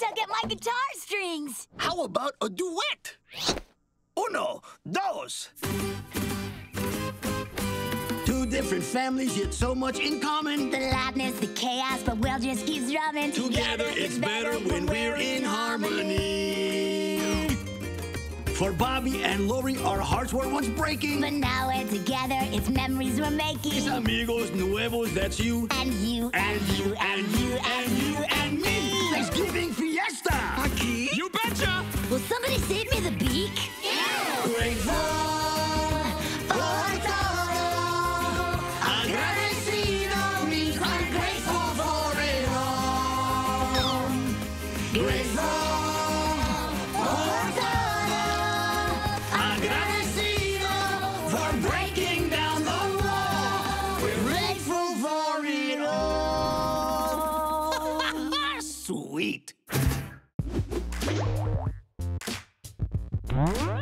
tug at my guitar strings. How about a duet? Uno, dos. Two different families, yet so much in common. The loudness, the chaos, but we'll just keep drumming. Together it's better when we're in harmony. For Bobby and Lori, our hearts were once breaking. But now we're together, it's memories we're making. It's amigos nuevos, that's you. And you, And you, and you, and you, and me. Thanksgiving fiesta. Aquí? You betcha! Will somebody save me the beak? Grateful for todo. Agradecido means I'm grateful for it all. Grateful for todo. Agradecido for breaking down the wall. We're grateful for it all. Sweet.